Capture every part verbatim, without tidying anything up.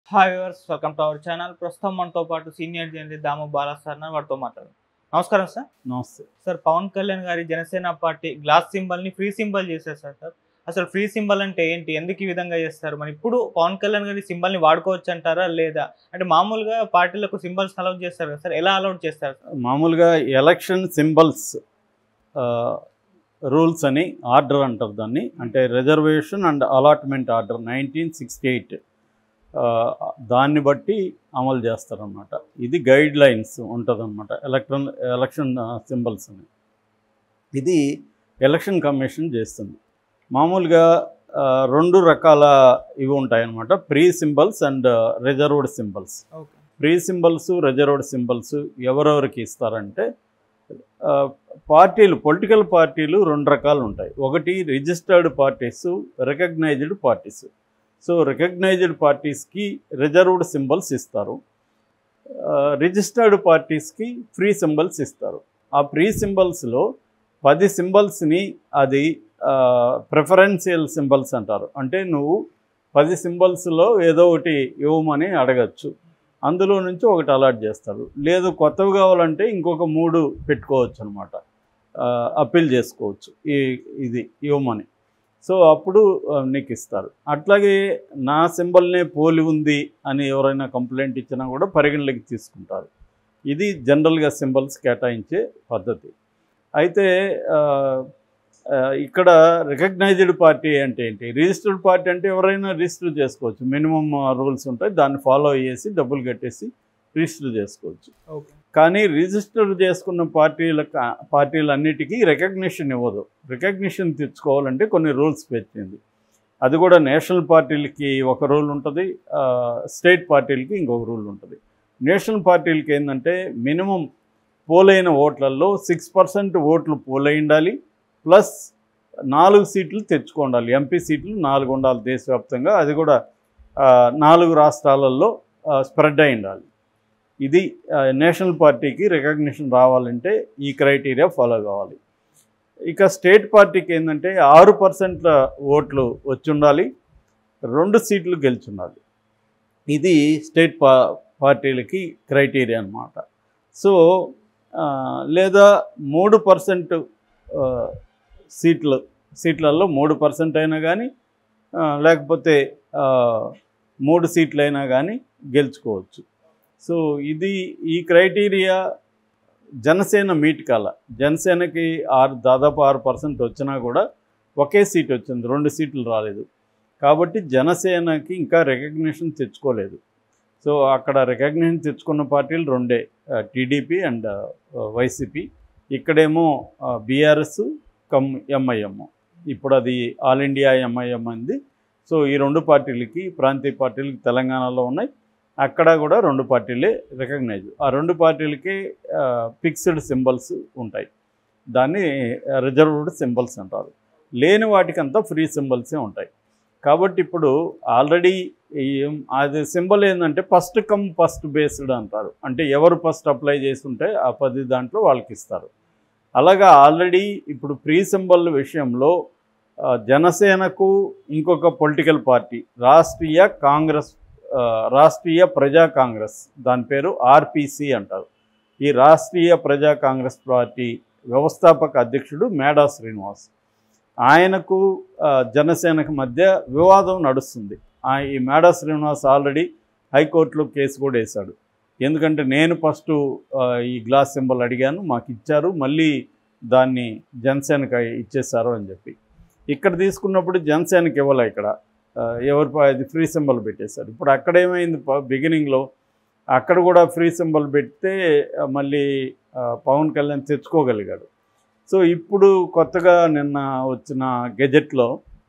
Hi viewers, welcome to our channel. ప్రస్తుతం మనతో పాటు senior journalist Damu Bala sir ఉన్నారు. వారితో మాట్లాడు. నమస్కారం సార్. నమస్తే సార్, పవన్ కళ్యాణ్ గారి జనసేన పార్టీ గ్లాస్ సింబల్ ని ఫ్రీ సింబల్ చేసేసారు సార్. అసలు ఫ్రీ సింబల్ అంటే ఏంటి, ఎందుకు ఈ విధంగా చేస్తారు? మరి ఇప్పుడు పవన్ కళ్యాణ్ గారి సింబల్ ని వాడుకోవచ్చు అంటారా లేదా? అంటే మామూలుగా పార్టీలకు సింబల్స్ అలౌట్ చేస్తారు కదా సార్, ఎలా అలౌట్ చేస్తారు సార్? మామూలుగా ఎలక్షన్ సింబల్స్ రూల్స్ అని ఆర్డర్ అంటారు దాన్ని. అంటే reservation and allotment order nineteen sixty eight దాన్ని బట్టి అమలు చేస్తారన్నమాట. ఇది గైడ్ లైన్స్ ఉంటుందన్నమాట ఎలక్ట్రన్ ఎలక్షన్ సింబల్స్ అని. ఇది ఎలక్షన్ కమిషన్ చేస్తుంది. మామూలుగా రెండు రకాల ఇవి ఉంటాయన్నమాట, free symbols and reserved symbols. Okay. Free symbols reserved symbols ఎవరెవరికి ఇస్తారంటే, పార్టీలు పొలిటికల్ పార్టీలు రెండు రకాలు ఉంటాయి. ఒకటి registered parties, recognised parties. So recognised పార్టీస్కి రిజర్వ్డ్ సింబల్స్ ఇస్తారు, రిజిస్టర్డ్ పార్టీస్కి ఫ్రీ సింబల్స్ ఇస్తారు. ఆ ఫ్రీ సింబల్స్లో పది సింబల్స్ని అది ప్రిఫరెన్షియల్ సింబల్స్ అంటారు. అంటే నువ్వు పది సింబల్స్లో ఏదో ఒకటి ఇవ్వమని అడగచ్చు, అందులో నుంచి ఒకటి అలాట్ చేస్తారు. లేదు కొత్తవి కావాలంటే ఇంకొక మూడు పెట్టుకోవచ్చు అనమాట, అప్పీల్ చేసుకోవచ్చు ఈ ఇది ఇవ్వమని. సో అప్పుడు నీకు ఇస్తారు. అట్లాగే నా సింబల్నే పోలి ఉంది అని ఎవరైనా కంప్లైంట్ ఇచ్చినా కూడా పరిగణలోకి తీసుకుంటారు. ఇది జనరల్గా సింబల్స్ కేటాయించే పద్ధతి. అయితే ఇక్కడ రికగ్నైజ్డ్ పార్టీ అంటే ఏంటి, రిజిస్టర్డ్ పార్టీ అంటే ఎవరైనా రిజిస్టర్ చేసుకోవచ్చు, మినిమం రూల్స్ ఉంటాయి, దాన్ని ఫాలో అయ్యేసి డబ్బులు కట్టేసి రిజిస్టర్ చేసుకోవచ్చు. ఓకే. కానీ రిజిస్టర్ చేసుకున్న పార్టీల పార్టీలన్నిటికీ రికగ్నిషన్ ఇవ్వదు. రికగ్నిషన్ తెచ్చుకోవాలంటే కొన్ని రూల్స్ పెట్టింది. అది కూడా నేషనల్ పార్టీలకి ఒక రూల్ ఉంటుంది, స్టేట్ పార్టీలకి ఇంకొక రూల్ ఉంటుంది. నేషనల్ పార్టీలకి ఏంటంటే మినిమం పోలైన ఓట్లలో సిక్స్ పర్సెంట్ ఓట్లు పోలై ఉండాలి, ప్లస్ నాలుగు సీట్లు తెచ్చుకోండాలి. ఎంపీ సీట్లు నాలుగు ఉండాలి దేశవ్యాప్తంగా, అది కూడా నాలుగు రాష్ట్రాలలో స్ప్రెడ్ అయి ఉండాలి. ఇది నేషనల్ పార్టీకి రికగ్నిషన్ రావాలంటే ఈ క్రైటీరియా ఫాలో కావాలి. ఇక స్టేట్ పార్టీకి ఏంటంటే ఆరు పర్సెంట్ల ఓట్లు వచ్చి ఉండాలి, రెండు సీట్లు గెలుచుండాలి. ఇది స్టేట్ పా పార్టీలకి క్రైటీరియా అన్నమాట. సో లేదా మూడు పర్సెంట్ సీట్లు సీట్లలో మూడు పర్సెంట్ అయినా కానీ లేకపోతే మూడు సీట్లు అయినా కానీ గెలుచుకోవచ్చు. సో ఇది ఈ క్రైటీరియా జనసేన మీట్ కాల. జనసేనకి ఆరు దాదాపు ఆరు పర్సెంట్ వచ్చినా కూడా ఒకే సీట్ వచ్చింది, రెండు సీట్లు రాలేదు. కాబట్టి జనసేనకి ఇంకా రికగ్నిషన్ తెచ్చుకోలేదు. సో అక్కడ రికగ్నిషన్ తెచ్చుకున్న పార్టీలు రెండే, టీడీపీ అండ్ వైసీపీ. ఇక్కడేమో బీఆర్ఎస్ కమ్ ఎంఐఎం. ఇప్పుడు అది ఆల్ ఇండియా ఎంఐఎం అంది. సో ఈ రెండు పార్టీలకి, ప్రాంతీయ పార్టీలకి తెలంగాణలో ఉన్నాయి, అక్కడ కూడా రెండు పార్టీలే రికగ్నైజ్. ఆ రెండు పార్టీలకి ఫిక్స్డ్ సింబల్స్ ఉంటాయి, దాన్ని రిజర్వ్డ్ సింబల్స్ అంటారు. లేని వాటికంతా ఫ్రీ సింబల్సే ఉంటాయి. కాబట్టి ఇప్పుడు ఆల్రెడీ అది సింబల్ ఏంటంటే ఫస్ట్ కమ్ ఫస్ట్ బేస్డ్ అంటారు. అంటే ఎవరు ఫస్ట్ అప్లై చేస్తుంటే ఆ పది దాంట్లో వాళ్ళకి ఇస్తారు. అలాగా ఆల్రెడీ ఇప్పుడు ఫ్రీ సింబల్ విషయంలో జనసేనకు ఇంకొక పొలిటికల్ పార్టీ రాష్ట్రీయ కాంగ్రెస్ రాష్ట్రీయ ప్రజా కాంగ్రెస్, దాని పేరు ఆర్పిసి అంటారు. ఈ రాష్ట్రీయ ప్రజా కాంగ్రెస్ పార్టీ వ్యవస్థాపక అధ్యక్షుడు మేడా శ్రీనివాస్. ఆయనకు జనసేనకు మధ్య వివాదం నడుస్తుంది. ఈ మేడా శ్రీనివాస్ ఆల్రెడీ హైకోర్టులో కేసు కూడా వేశాడు. ఎందుకంటే నేను ఫస్ట్ ఈ గ్లాస్ సింబల్ అడిగాను, మాకు ఇచ్చారు, మళ్ళీ దాన్ని జనసేనకి ఇచ్చేశారు అని చెప్పి. ఇక్కడ తీసుకున్నప్పుడు జనసేనకి ఇవ్వలే, ఇక్కడ ఎవరు అది ఫ్రీ సింబల్ పెట్టేశారు. ఇప్పుడు అక్కడ ఏమైంది, బిగినింగ్లో అక్కడ కూడా ఫ్రీ సింబల్ పెడితే మళ్ళీ పవన్ కళ్యాణ్ తెచ్చుకోగలిగాడు. సో ఇప్పుడు కొత్తగా నిన్న వచ్చిన గెజెట్లో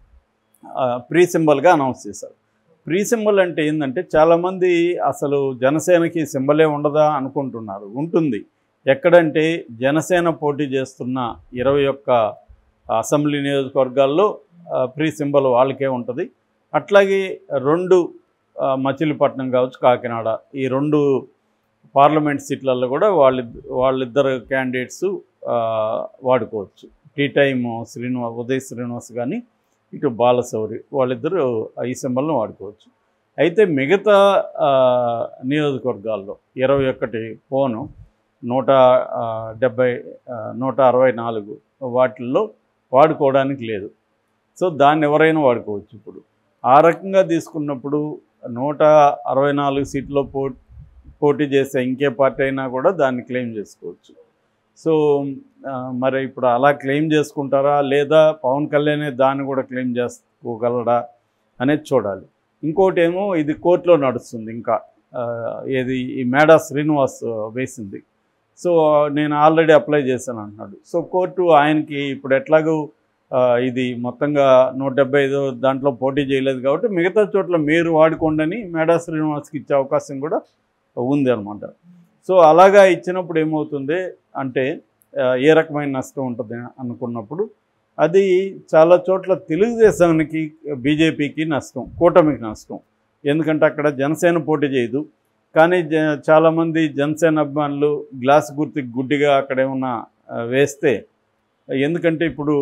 ఫ్రీ సింబల్గా అనౌన్స్ చేశారు. ఫ్రీ సింబల్ అంటే ఏంటంటే చాలామంది అసలు జనసేనకి సింబలే ఉండదా అనుకుంటున్నారు. ఉంటుంది. ఎక్కడంటే జనసేన పోటీ చేస్తున్న ఇరవై ఒక్క అసెంబ్లీ నియోజకవర్గాల్లో ఫ్రీ సింబల్ వాళ్ళకే ఉంటుంది. అట్లాగే రెండు మచిలీపట్నం కావచ్చు, కాకినాడ, ఈ రెండు పార్లమెంట్ సీట్లలో కూడా వాళ్ళ వాళ్ళిద్దరు క్యాండిడేట్స్ వాడుకోవచ్చు. టీ టైమ్ శ్రీనివాస్ ఉదయ్ శ్రీనివాస్ కానీ ఇటు బాలశౌరి వాళ్ళిద్దరూ ఈ సింబల్ని వాడుకోవచ్చు. అయితే మిగతా నియోజకవర్గాల్లో ఇరవై ఒకటి పోను నూట డెబ్బై నూట అరవై నాలుగు వాటిల్లో వాడుకోవడానికి లేదు. సో దాన్ని ఎవరైనా వాడుకోవచ్చు. ఇప్పుడు ఆ రకంగా తీసుకున్నప్పుడు నూట అరవై నాలుగు సీట్లో పో పోటీ చేసే ఇంకే పార్టీ అయినా కూడా దాన్ని క్లెయిమ్ చేసుకోవచ్చు. సో మరి ఇప్పుడు అలా క్లెయిమ్ చేసుకుంటారా లేదా పవన్ కళ్యాణ్ దాన్ని కూడా క్లెయిమ్ చేసుకోగలడా అనేది చూడాలి. ఇంకోటి ఏమో ఇది కోర్టులో నడుస్తుంది. ఇంకా ఏది ఈ మేడా శ్రీనివాస్ వేసింది. సో నేను ఆల్రెడీ అప్లై చేశాను అంటున్నాడు. సో కోర్టు ఆయనకి ఇప్పుడు ఎట్లాగూ ఇది మొత్తంగా నూట డెబ్బై ఐదు దాంట్లో పోటీ చేయలేదు కాబట్టి మిగతా చోట్ల మీరు వాడుకోండి అని మేడా శ్రీనివాస్కి ఇచ్చే అవకాశం కూడా ఉంది అనమాట. సో అలాగా ఇచ్చినప్పుడు ఏమవుతుంది అంటే ఏ రకమైన నష్టం ఉంటుంది అనుకున్నప్పుడు అది చాలా చోట్ల తెలుగుదేశానికి బీజేపీకి నష్టం, కూటమికి నష్టం. ఎందుకంటే అక్కడ జనసేన పోటీ చేయదు. కానీ జ చాలామంది జనసేన అభిమానులు గ్లాస్ గుర్తుకి గుడ్డిగా అక్కడ ఏమన్నా వేస్తే, ఎందుకంటే ఇప్పుడు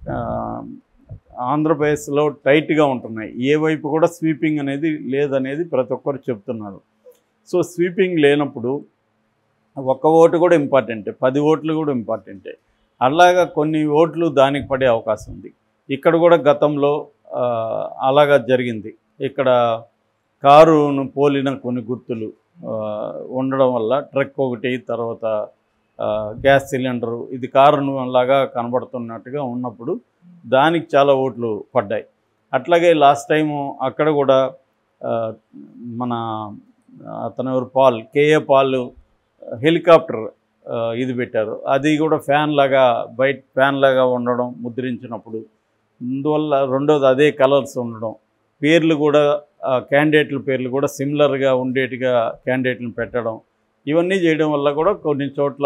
ఆంధ్రప్రదేశ్లో టైట్గా ఉంటున్నాయి, ఏ వైపు కూడా స్వీపింగ్ అనేది లేదనేది ప్రతి ఒక్కరు చెప్తున్నారు. సో స్వీపింగ్ లేనప్పుడు ఒక్క ఓటు కూడా ఇంపార్టెంటే, పది ఓట్లు కూడా ఇంపార్టెంటే. అలాగా కొన్ని ఓట్లు దానికి పడే అవకాశం ఉంది. ఇక్కడ కూడా గతంలో అలాగా జరిగింది. ఇక్కడ కారును పోలిన కొన్ని గుర్తులు ఉండడం వల్ల ట్రక్ ఒకటి, తర్వాత గ్యాస్ సిలిండరు, ఇది కారును లాగా కనబడుతున్నట్టుగా ఉన్నప్పుడు దానికి చాలా ఓట్లు పడ్డాయి. అట్లాగే లాస్ట్ టైము అక్కడ కూడా మన అతను ఎవరు పాల్ కేఏ పాల్ హెలికాప్టర్ ఇది పెట్టారు. అది కూడా ఫ్యాన్ లాగా బయట ఫ్యాన్ లాగా ఉండడం ముద్రించినప్పుడు, అందువల్ల రెండోది అదే కలర్స్ ఉండడం, పేర్లు కూడా క్యాండిడేట్ల పేర్లు కూడా సిమిలర్గా ఉండేట్టుగా క్యాండిడేట్లను పెట్టడం, ఇవన్నీ చేయడం వల్ల కూడా కొన్ని చోట్ల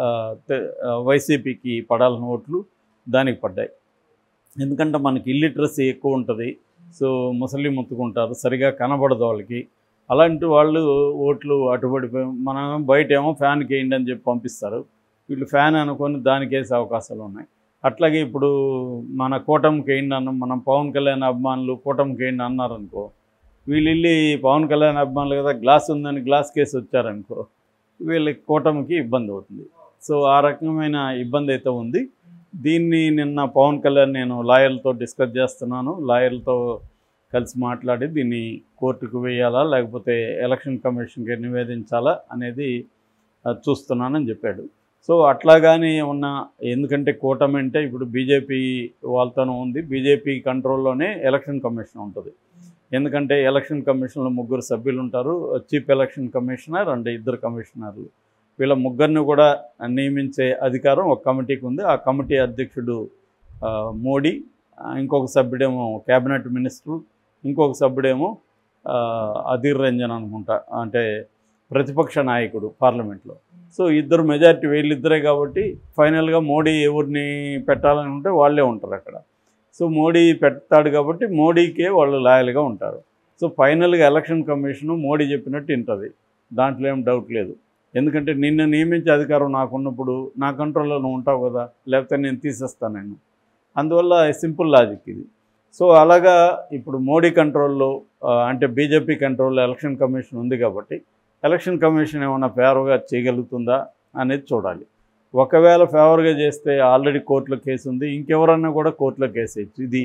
వైసీపీకి పడాల్సిన ఓట్లు దానికి పడ్డాయి. ఎందుకంటే మనకి ఇల్లిటరసీ ఎక్కువ ఉంటుంది. సో ముసలి ముత్తుకుంటారు, సరిగా కనబడదు వాళ్ళకి. అలాంటి వాళ్ళు ఓట్లు అటుబడిపోయి, మనం బయట ఏమో ఫ్యాన్కి వేయండి అని చెప్పి పంపిస్తారు, వీళ్ళు ఫ్యాన్ అనుకొని దానికి వేసే అవకాశాలు ఉన్నాయి. అట్లాగే ఇప్పుడు మన కూటమికి వేయండి అన్నాం, మనం పవన్ కళ్యాణ్ అభిమానులు కూటమికి వేయండి అన్నారనుకో, వీళ్ళు వెళ్ళి పవన్ కళ్యాణ్ అభిమానులు కదా గ్లాస్ ఉందని గ్లాస్ కేసు వచ్చారనుకో, వీళ్ళకి కూటమికి ఇబ్బంది అవుతుంది. సో ఆ రకమైన ఇబ్బంది అయితే ఉంది. దీన్ని నిన్న పవన్ కళ్యాణ్ నేను లాయర్లతో డిస్కస్ చేస్తున్నాను, లాయర్లతో కలిసి మాట్లాడి దీన్ని కోర్టుకు వేయాలా లేకపోతే ఎలక్షన్ కమిషన్కి నివేదించాలా అనేది చూస్తున్నానని చెప్పాడు. సో అట్లాగానే ఉన్న, ఎందుకంటే కూటమి అంటే ఇప్పుడు బీజేపీ వాళ్ళతోనే ఉంది, బీజేపీ కంట్రోల్లోనే ఎలక్షన్ కమిషన్ ఉంటుంది. ఎందుకంటే ఎలక్షన్ కమిషన్లో ముగ్గురు సభ్యులు ఉంటారు, చీఫ్ ఎలక్షన్ కమిషనర్ అండ్ ఇద్దరు కమిషనర్లు. వీళ్ళ ముగ్గురిని కూడా నియమించే అధికారం ఒక కమిటీకి ఉంది. ఆ కమిటీ అధ్యక్షుడు మోడీ, ఇంకొక సభ్యుడేమో క్యాబినెట్ మినిస్టరు, ఇంకొక సభ్యుడేమో అధీర్ రంజన్ అనుకుంటా, అంటే ప్రతిపక్ష నాయకుడు పార్లమెంట్లో. సో ఇద్దరు మెజారిటీ వీళ్ళిద్దరే కాబట్టి ఫైనల్గా మోడీ ఎవరిని పెట్టాలని ఉంటే వాళ్ళే ఉంటారు అక్కడ. సో మోడీ పెడతాడు కాబట్టి మోడీకే వాళ్ళు లాయల్గా ఉంటారు. సో ఫైనల్గా ఎలక్షన్ కమిషను మోడీ చెప్పినట్టు వింటుంది, దాంట్లో ఏం డౌట్ లేదు. ఎందుకంటే నిన్ను నియమించే అధికారం నాకున్నప్పుడు నా కంట్రోల్లో నువ్వు ఉంటావు కదా, లేకపోతే నేను తీసేస్తాను నేను. అందువల్ల సింపుల్ లాజిక్ ఇది. సో అలాగా ఇప్పుడు మోడీ కంట్రోల్లో అంటే బీజేపీ కంట్రోల్లో ఎలక్షన్ కమిషన్ ఉంది కాబట్టి ఎలక్షన్ కమిషన్ ఏమైనా ఫేవర్గా చేయగలుగుతుందా అనేది చూడాలి. ఒకవేళ ఫేవర్గా చేస్తే ఆల్రెడీ కోర్టులో కేసు ఉంది, ఇంకెవరన్నా కూడా కోర్టులో కేసు వేయచ్చు, ఇది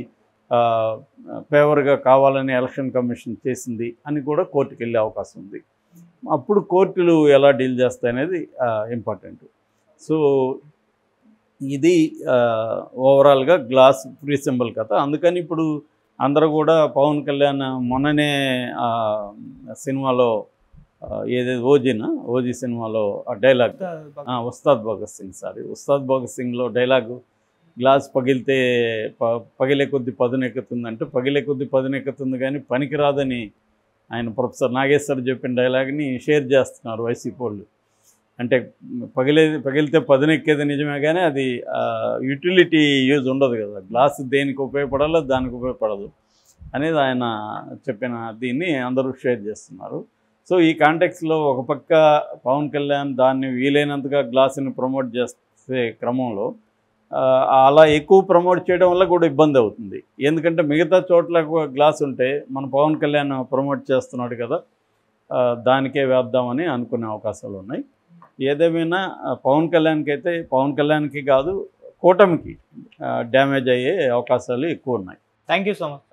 ఫేవర్గా కావాలని ఎలక్షన్ కమిషన్ చేసింది అని కూడా కోర్టుకు వెళ్ళే అవకాశం ఉంది. అప్పుడు కోర్టులు ఎలా డీల్ చేస్తాయనేది ఇంపార్టెంట్. సో ఇది ఓవరాల్గా గ్లాస్ ఫ్రీ సింబల్ కథ. అందుకని ఇప్పుడు అందరూ కూడా పవన్ కళ్యాణ్ మొన్ననే సినిమాలో ఏదైతే ఓజీనా ఓజీ సినిమాలో ఆ డైలాగ్ ఉస్తాద్ భగత్ సింగ్ సారీ ఉస్తాద్ భగత్ సింగ్లో డైలాగు గ్లాస్ పగిలితే ప పగిలే కొద్ది పదునెక్కుతుందంటే పగిలే కొద్ది పదునెక్కుతుంది కానీ పనికిరాదని ఆయన ప్రొఫెసర్ నాగేశ్వర్ చెప్పిన డైలాగ్ని షేర్ చేస్తున్నారు వైసీపీ వాళ్ళు. అంటే పగిలే పగిలితే పదునెక్కేది నిజమే కానీ అది యూటిలిటీ యూజ్ ఉండదు కదా, గ్లాస్ దేనికి ఉపయోగపడాలో దానికి ఉపయోగపడదు అనేది ఆయన చెప్పిన దీన్ని అందరూ షేర్ చేస్తున్నారు. సో ఈ కాంటెక్స్లో ఒక పక్క పవన్ కళ్యాణ్ దాన్ని వీలైనంతగా గ్లాసుని ప్రమోట్ చేసే క్రమంలో ఆ, అలా ఎక్కువ ప్రమోట్ చేయడం వల్ల కూడా ఇబ్బంది అవుతుంది. ఎందుకంటే మిగతా చోట్ల గ్లాస్ ఉంటే మన పవన్ కళ్యాణ్ ప్రమోట్ చేస్తున్నాడు కదా, ఆ, దానికే వేద్దామని అనుకునే అవకాశాలు ఉన్నాయి. ఏదేమైనా ఆ, పవన్ కళ్యాణ్కి అయితే పవన్ కళ్యాణ్కి కాదు కూటమికి డ్యామేజ్ అయ్యే అవకాశాలు ఎక్కువ ఉన్నాయి. Thank you so much.